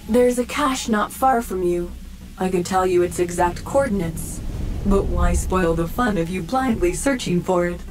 There's a cache not far from you. I could tell you its exact coordinates. But why spoil the fun of you blindly searching for it?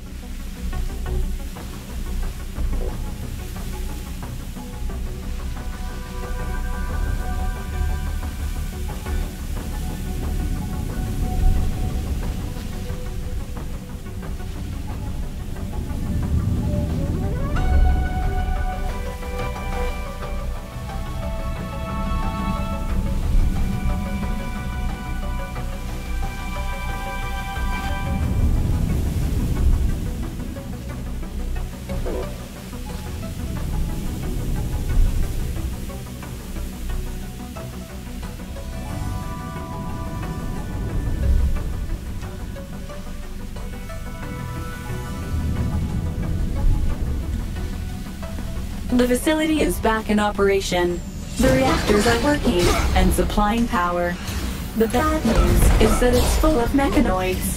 The facility is back in operation. The reactors are working and supplying power. The bad news is that it's full of mechanoids.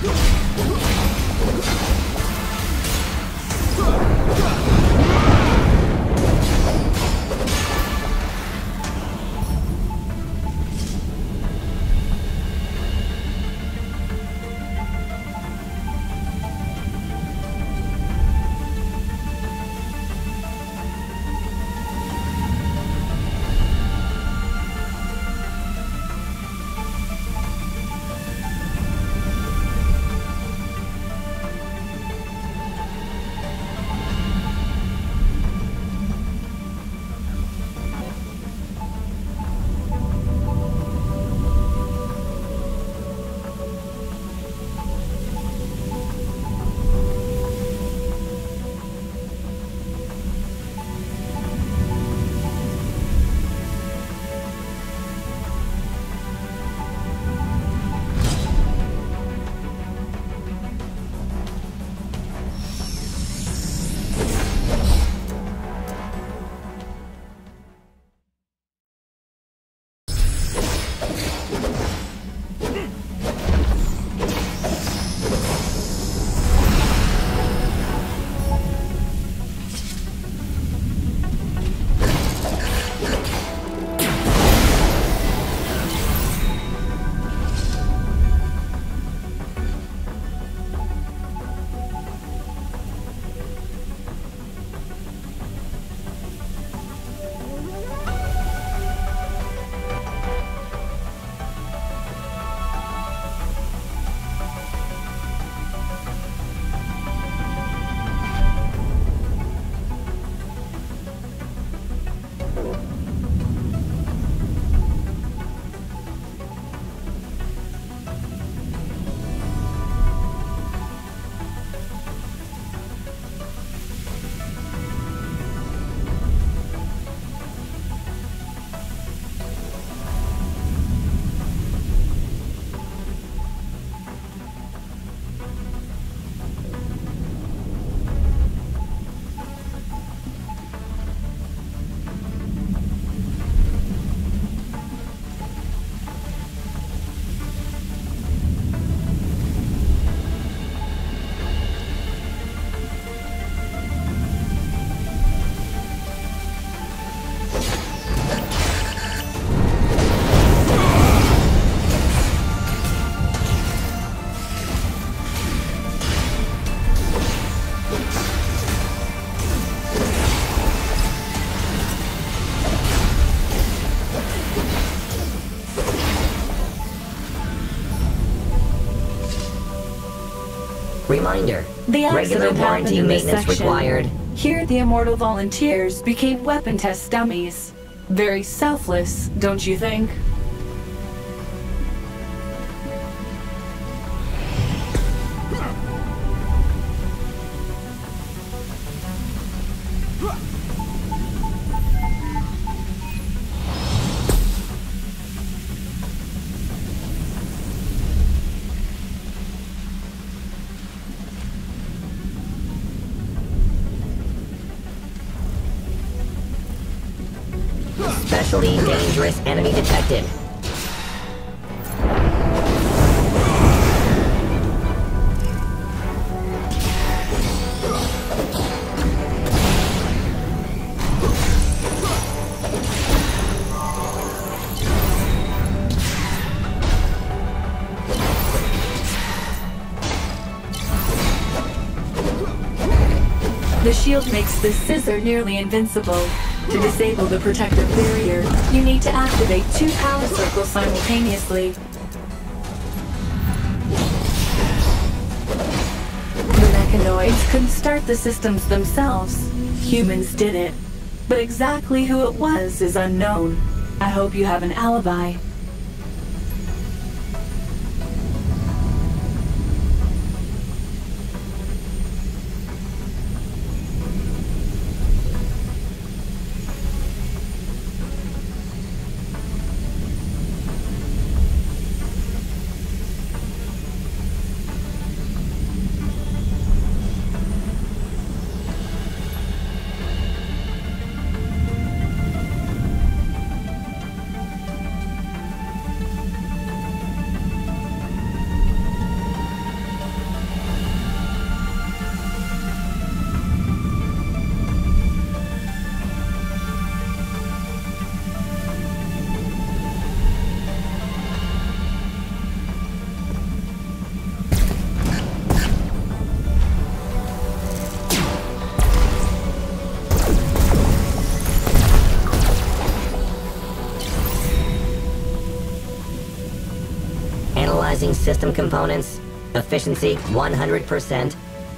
Reminder. The Regular accident happened warranty in this maintenance section. required. Here, the immortal volunteers became weapon test dummies. Very selfless, don't you think? Especially dangerous enemy detected. shield makes this scissor nearly invincible. To disable the protective barrier, you need to activate 2 power circles simultaneously. The mechanoids couldn't start the systems themselves. Humans did it. But exactly who it was is unknown. I hope you have an alibi. Analyzing system components. Efficiency 100%.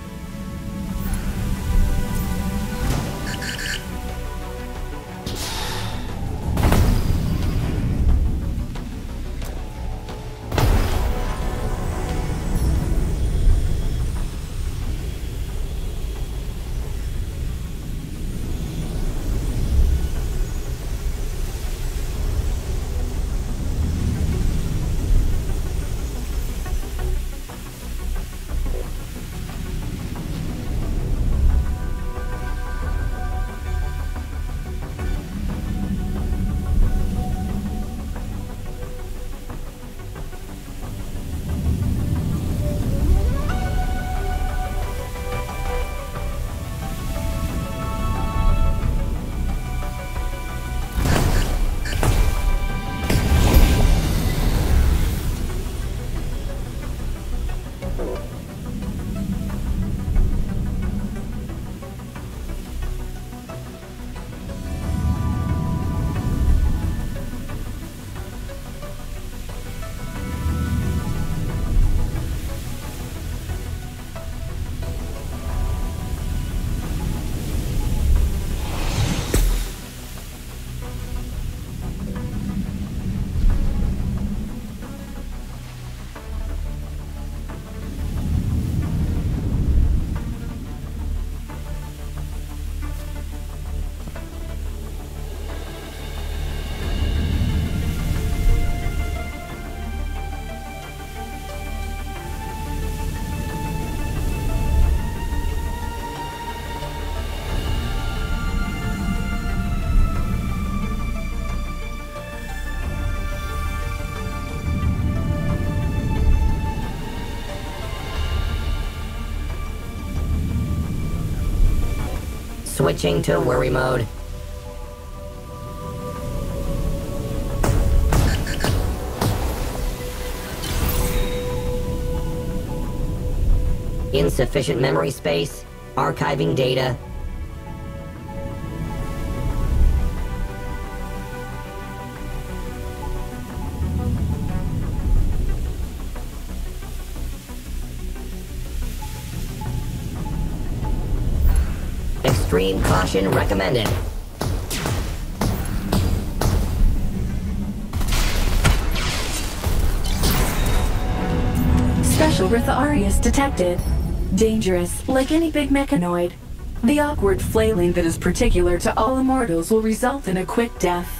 Switching to worry mode. Insufficient memory space. Archiving data. Extreme caution recommended. Special Ritharius detected. Dangerous, like any big mechanoid. The awkward flailing that is particular to all immortals will result in a quick death.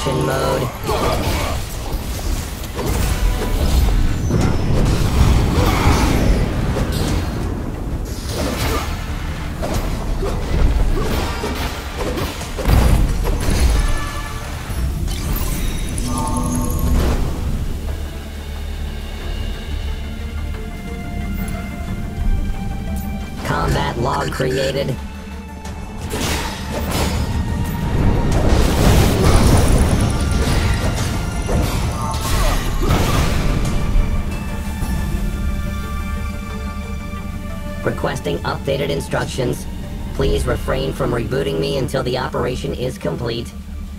Extraction mode. Combat log created. Requesting updated instructions. Please refrain from rebooting me until the operation is complete.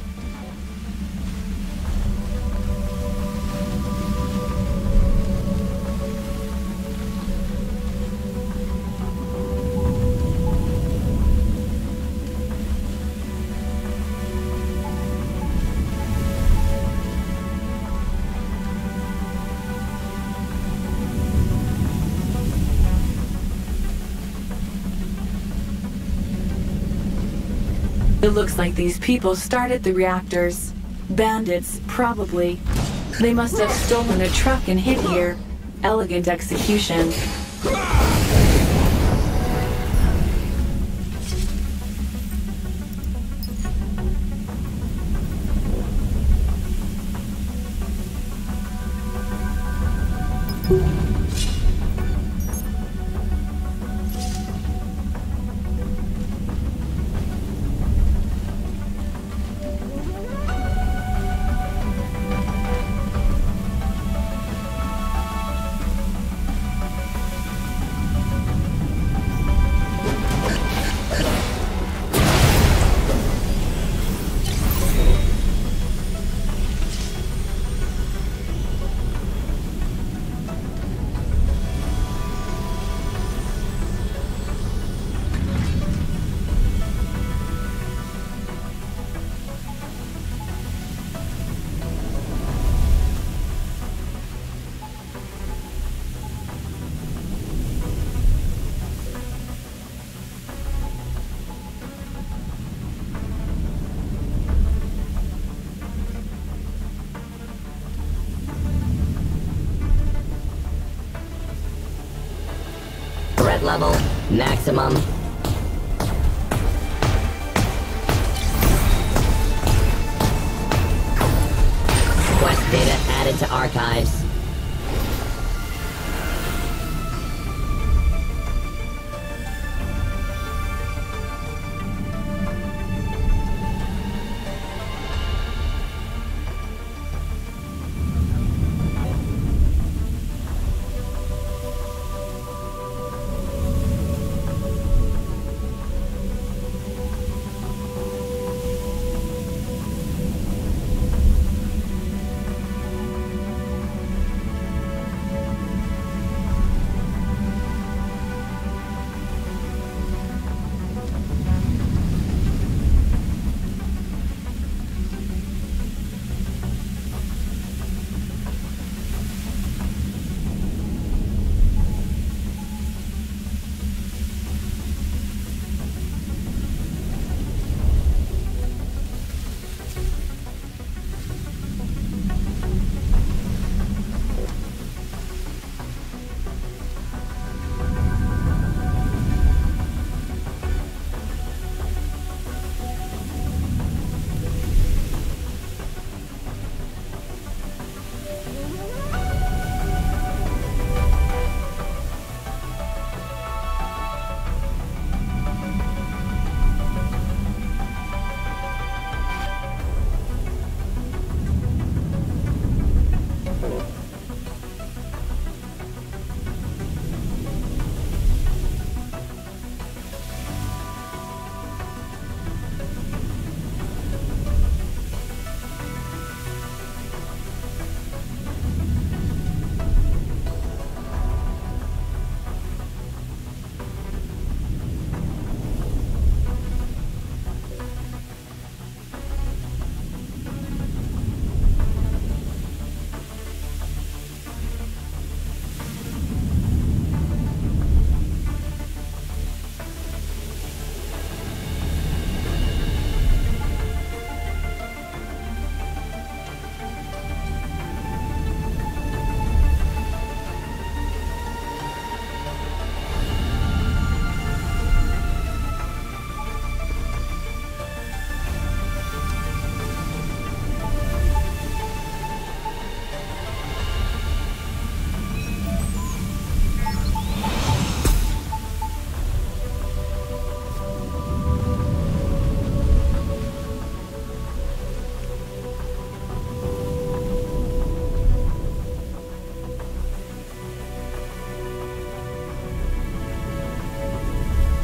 It looks like these people started the reactors. Bandits, probably. They must have stolen a truck and hid here. Elegant execution. Threat level, maximum. Quest data added to archives.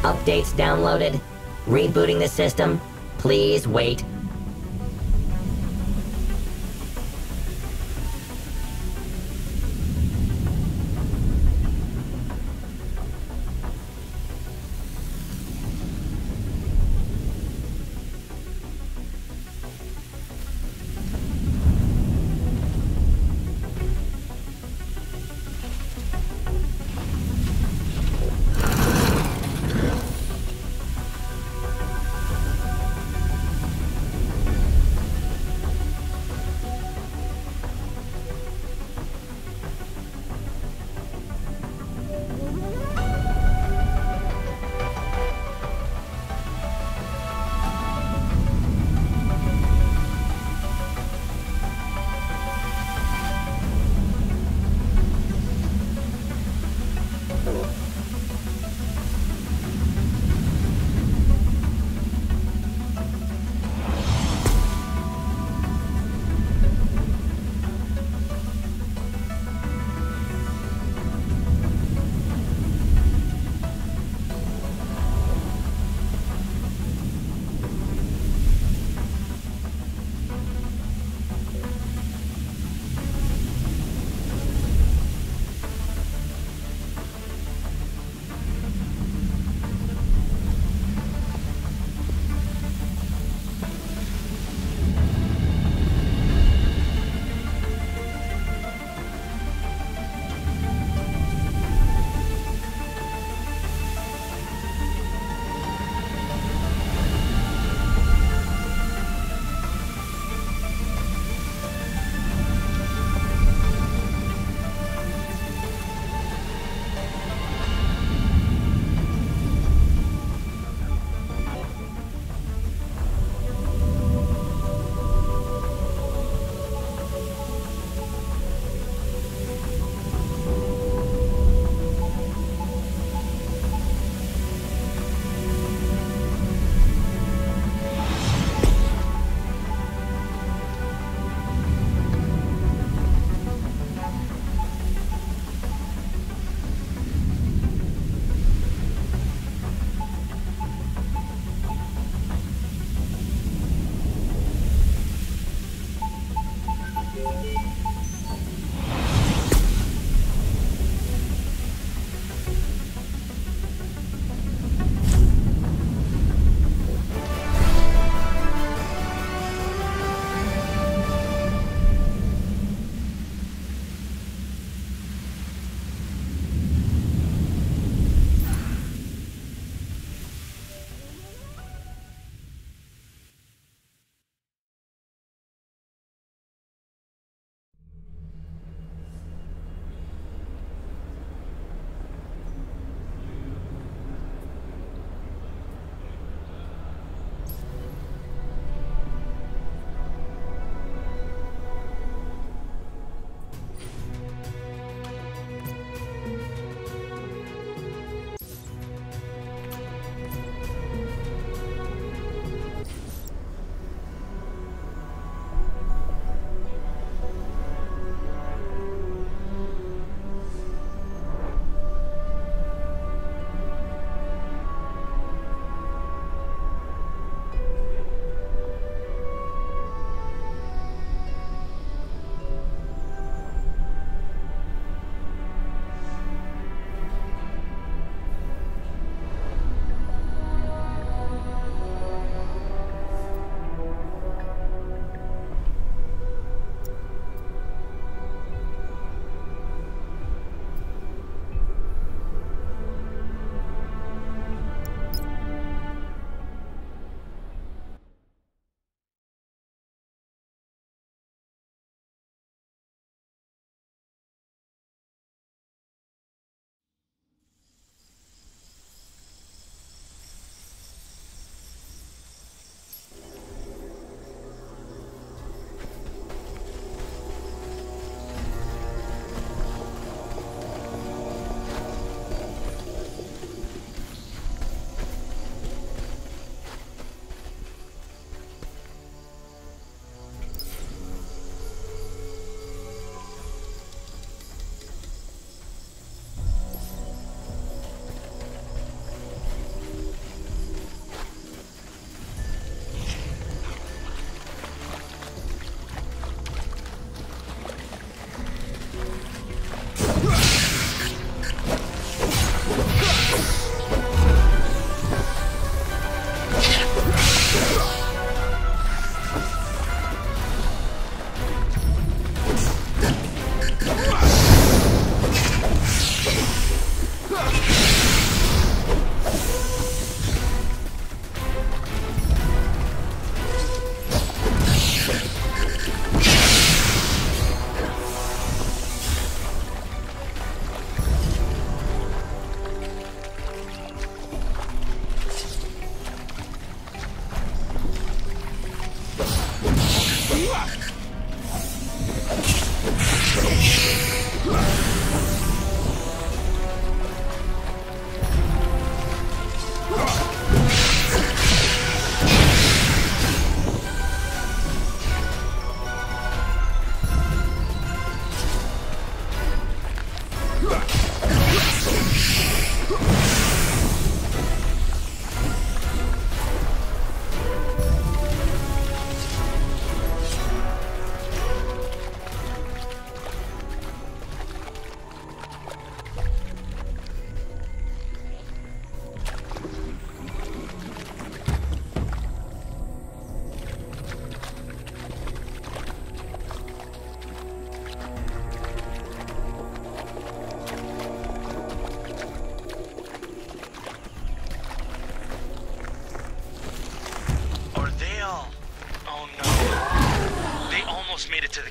Updates downloaded. Rebooting the system. Please wait.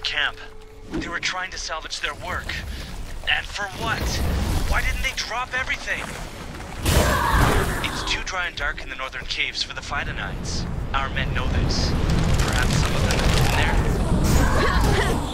camp. They were trying to salvage their work. And for what? Why didn't they drop everything? It's too dry and dark in the northern caves for the Phytonites. Our men know this. Perhaps some of them have been there?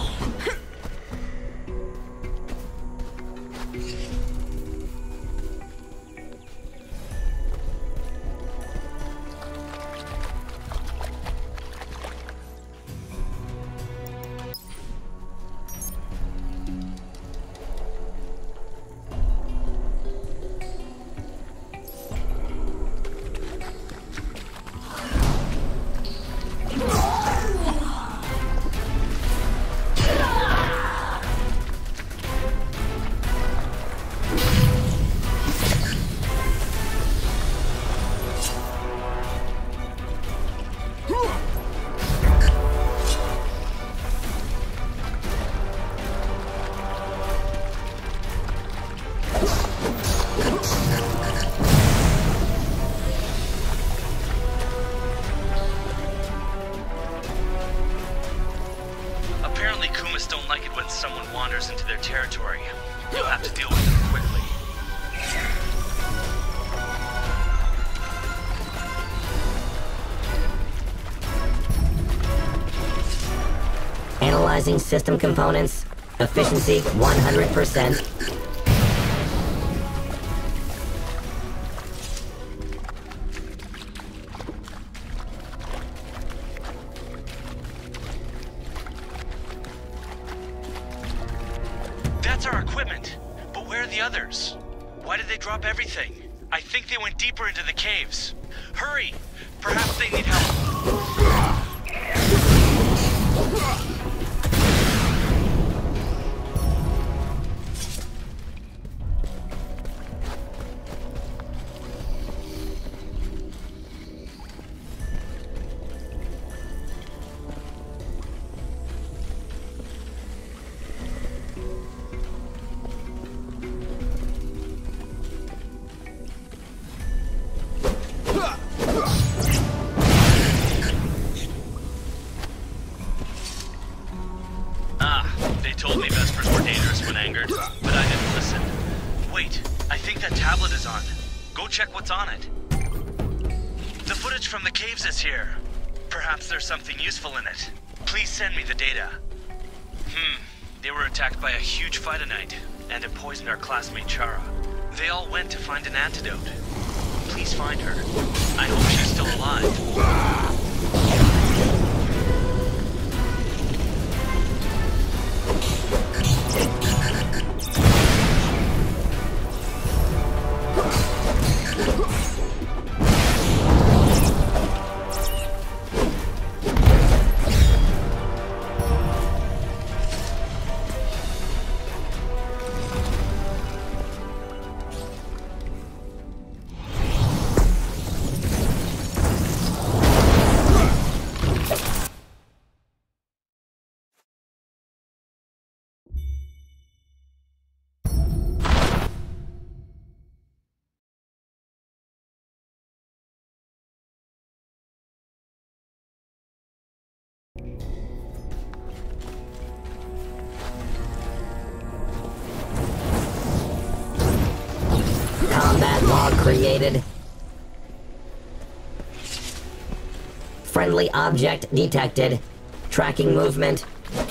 Into their territory. You'll have to deal with them quickly. Analyzing system components. Efficiency 100%. That's our equipment. But where are the others? Why did they drop everything? I think they went deeper into the caves. Hurry! Perhaps they need help. They told me Vespers were dangerous when angered, but I didn't listen. Wait, I think that tablet is on. Go check what's on it. The footage from the caves is here. Perhaps there's something useful in it. Please send me the data. They were attacked by a huge Phytonite, and it poisoned our classmate Chara. They all went to find an antidote. Please find her. I hope she's still alive. Combat log created. Friendly object detected. Tracking movement.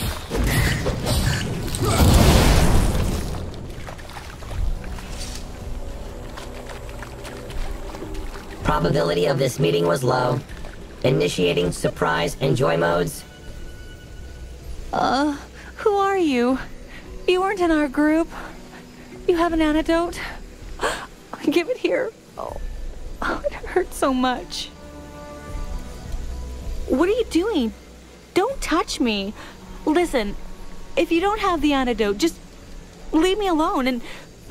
Probability of this meeting was low. Initiating surprise and joy modes. Who are you? You weren't in our group. You have an antidote? Give it here. Oh, it hurts so much. What are you doing? Don't touch me. Listen, if you don't have the antidote, just leave me alone and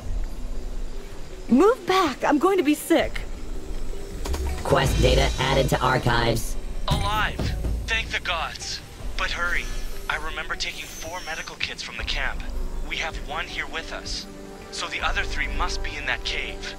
move back. I'm going to be sick. Quest data added to archives. Alive! Thank the gods. But hurry. I remember taking 4 medical kits from the camp. We have 1 here with us. So the other 3 must be in that cave.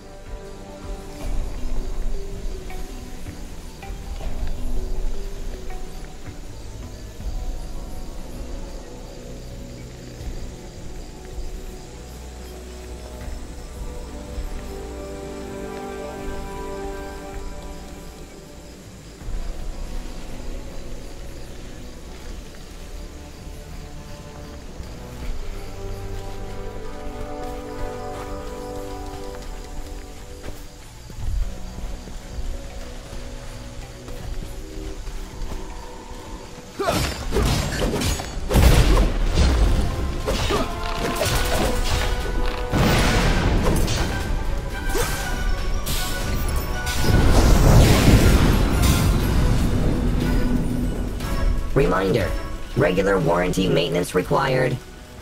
Reminder, regular warranty maintenance required.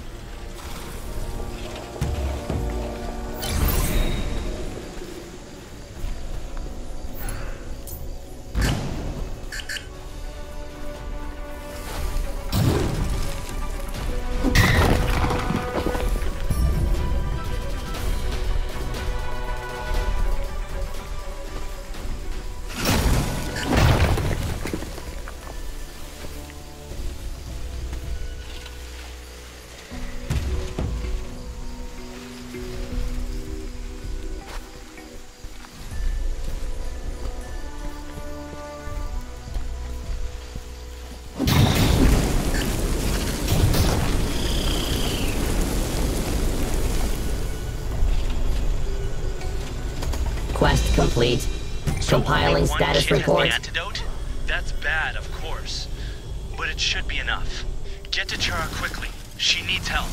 Quest complete. Compiling status report. The antidote? That's bad, of course. But it should be enough. Get to Chara quickly. She needs help.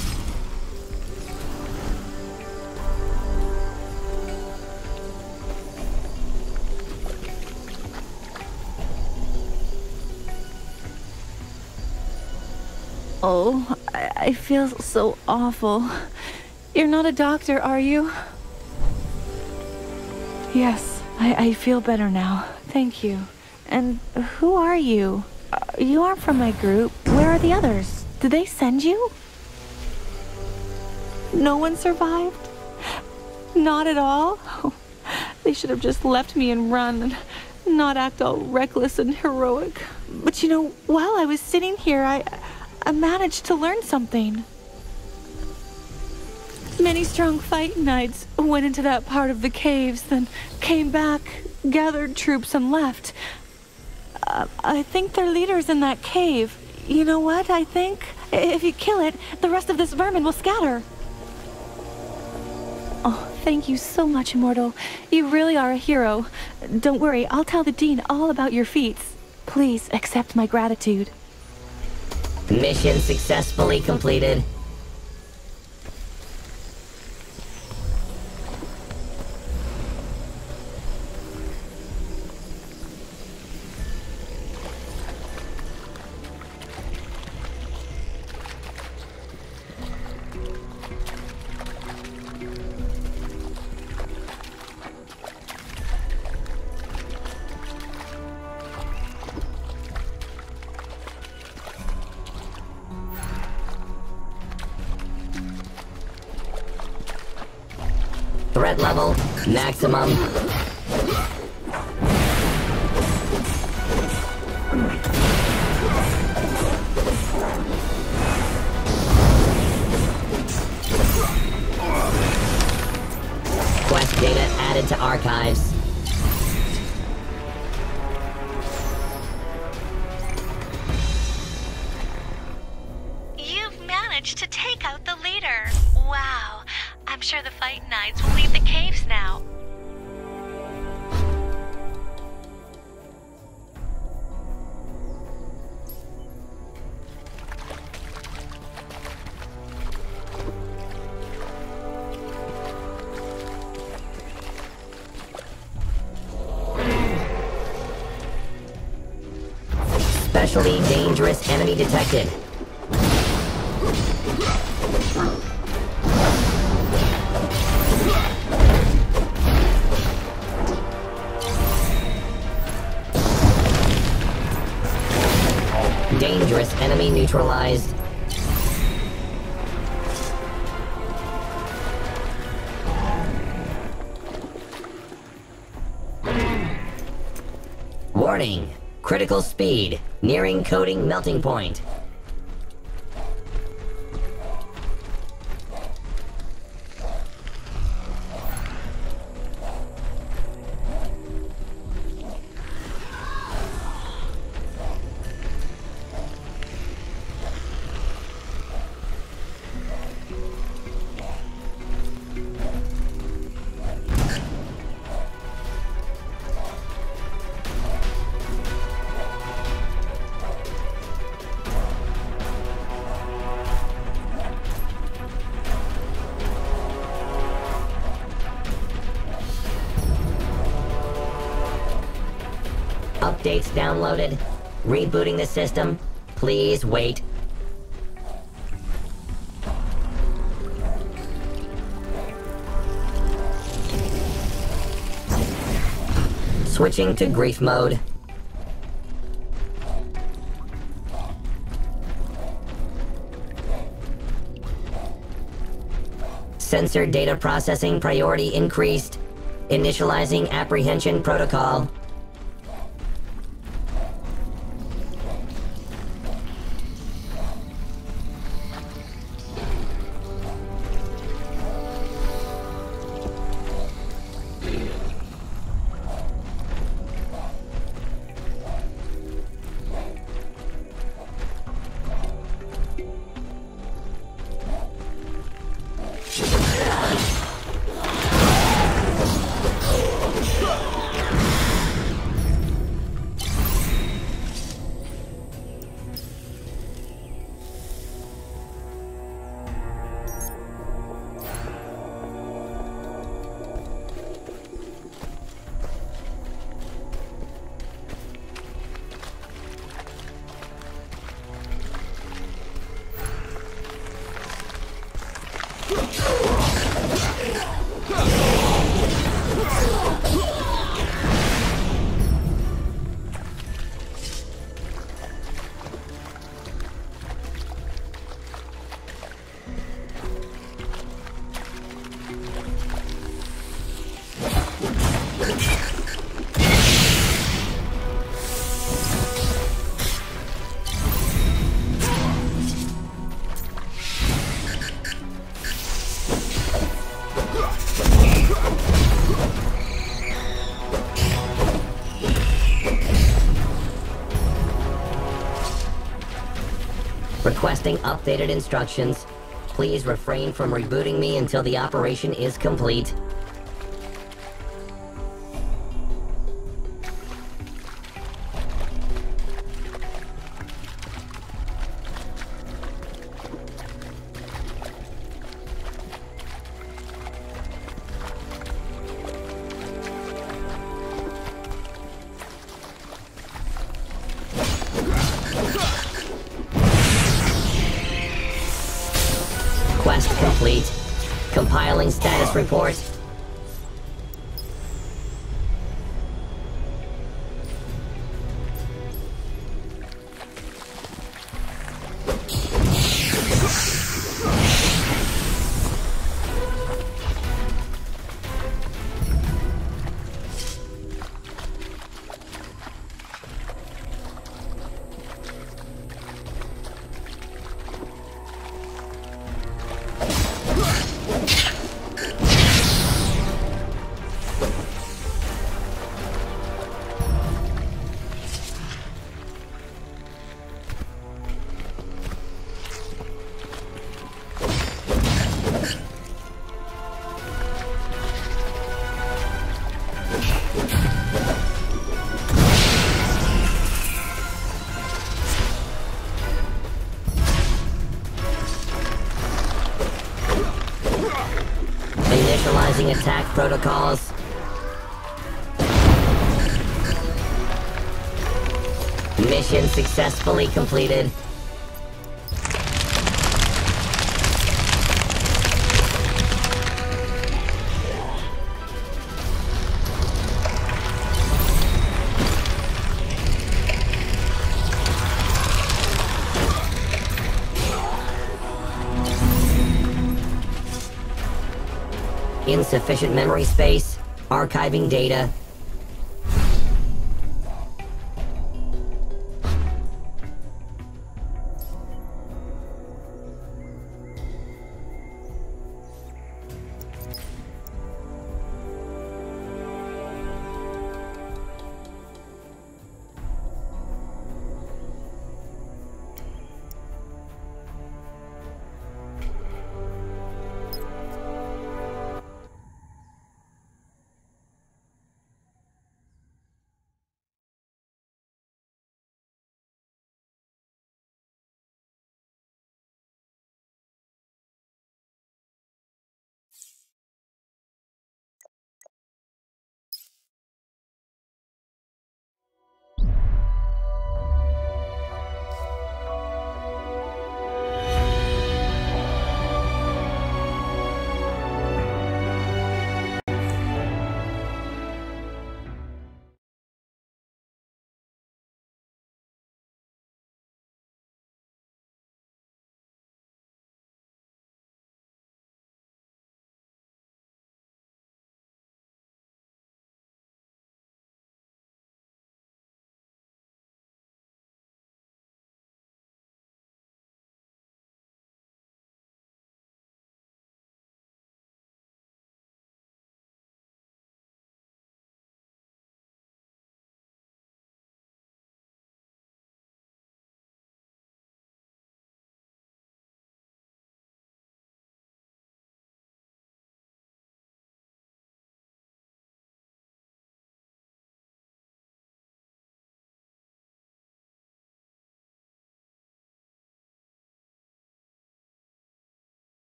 Oh, I feel so awful. You're not a doctor, are you? Yes, I feel better now. Thank you. And who are you? You aren't from my group. Where are the others? Did they send you? No one survived? Not at all? Oh, they should have just left me and run and not act all reckless and heroic. But you know, while I was sitting here, I managed to learn something. Many strong fighting knights went into that part of the caves, then came back, gathered troops, and left. I think their leader's in that cave. You know what, I think? If you kill it, the rest of this vermin will scatter. Oh, thank you so much, Immortal. You really are a hero. Don't worry, I'll tell the Dean all about your feats. Please accept my gratitude. Mission successfully completed. Threat level, maximum. Quest data added to archives. You've managed to take out the leader. Wow. I'm sure the Fight Knights will leave the caves now. Especially dangerous enemy detected. Dangerous enemy neutralized. Warning! Critical speed. Nearing coding melting point. Updates downloaded. Rebooting the system. Please wait. Switching to grief mode. Sensor data processing priority increased. Initializing apprehension protocol. Requesting updated instructions. Please refrain from rebooting me until the operation is complete. Quest complete. Compiling status report. Initializing attack protocols. Mission successfully completed. Insufficient memory space. Archiving data.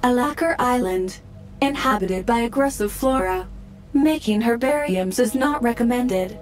A lacquer island, inhabited by aggressive flora. Making herbariums is not recommended.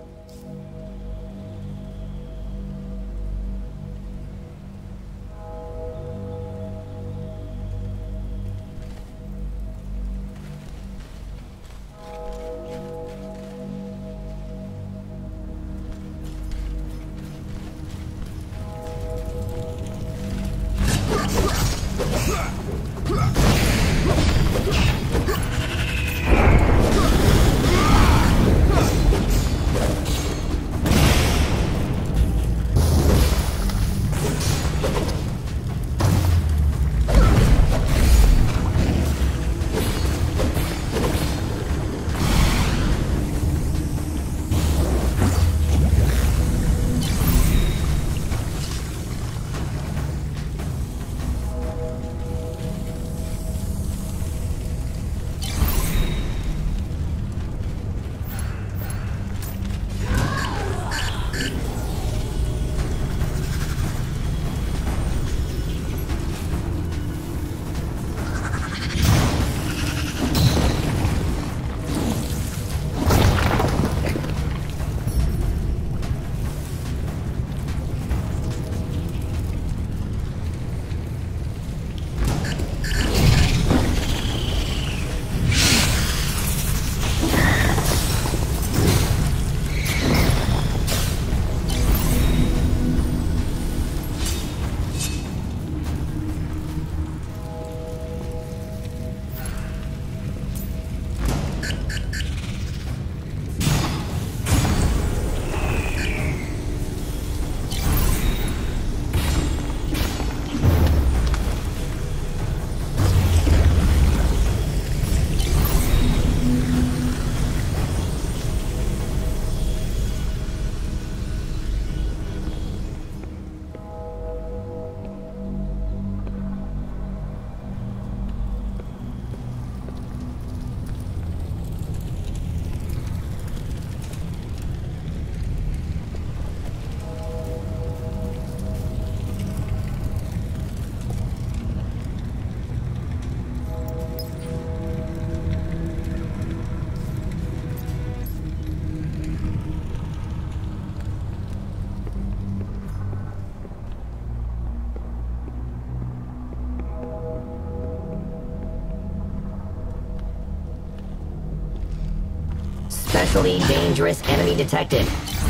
Especially dangerous enemy detected.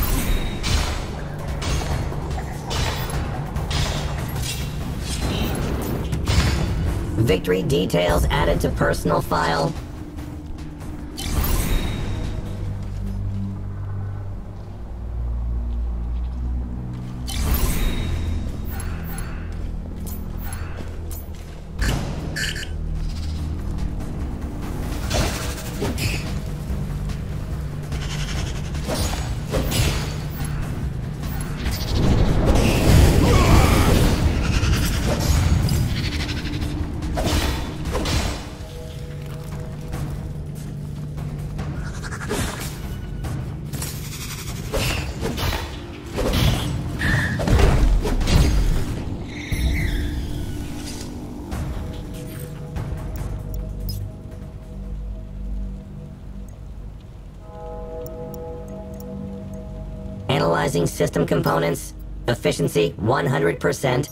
Victory details added to personal file. Analyzing system components. Efficiency 100%.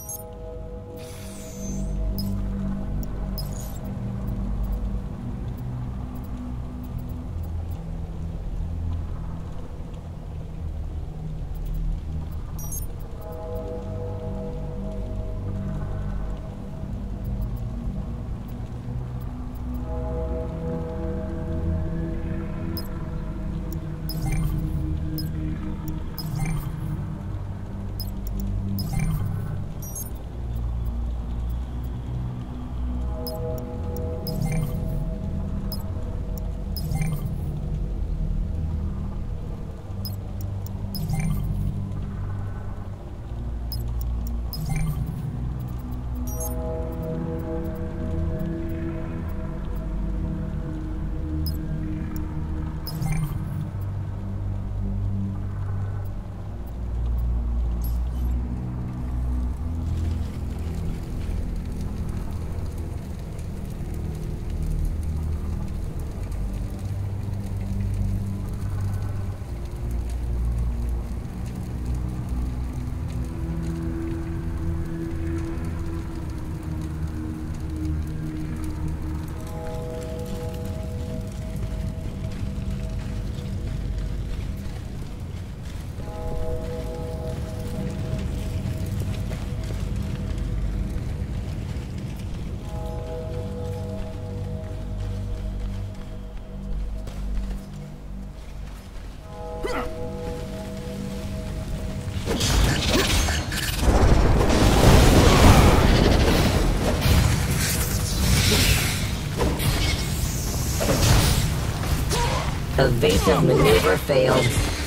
Evasive maneuver failed.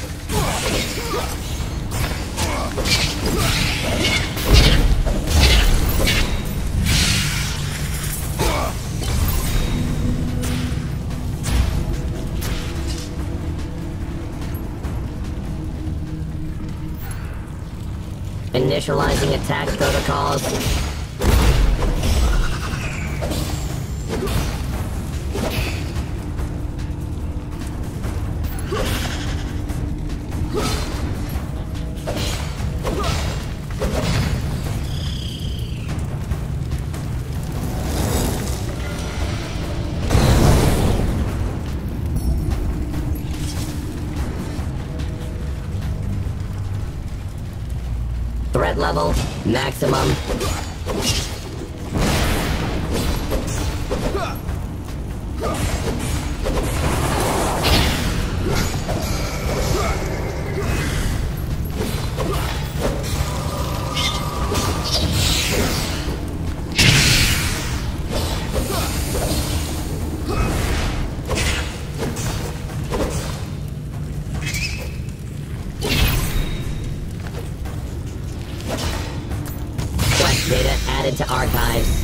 Initializing attack protocols. Threat level, maximum. Data added to archives.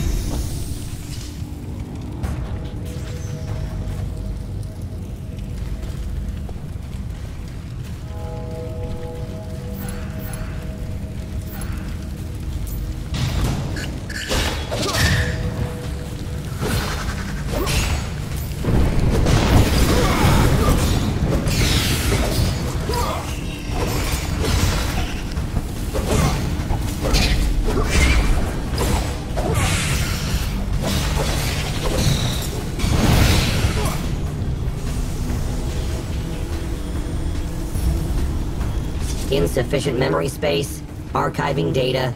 Insufficient memory space, archiving data.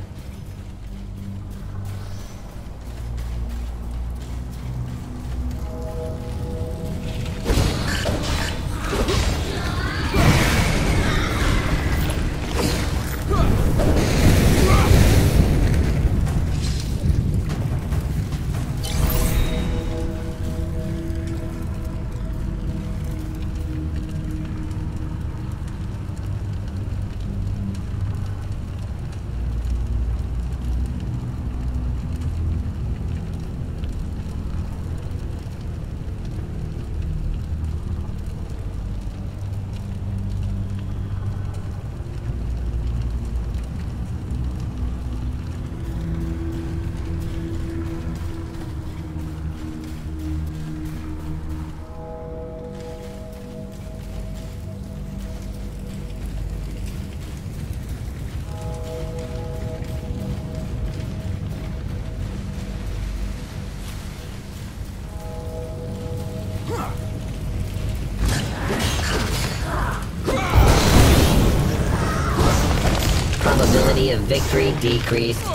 Probability of victory decreased.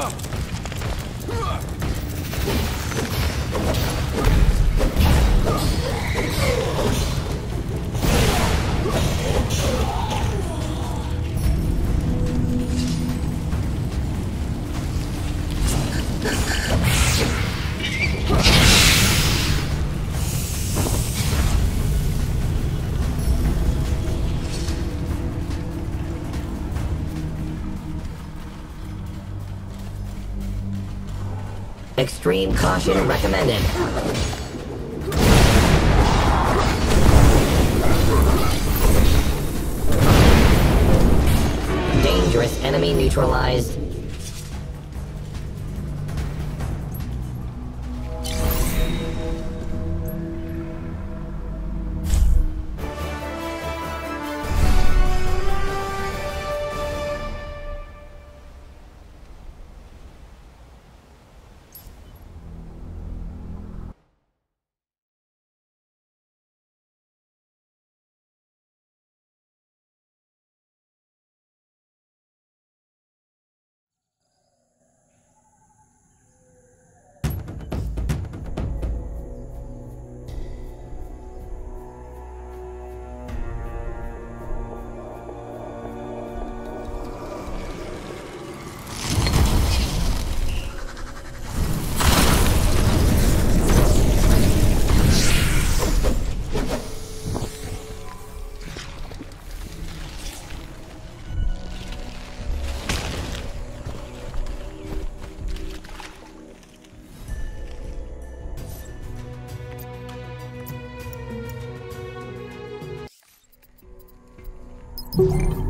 Extreme caution recommended. Dangerous enemy neutralized. Ugh.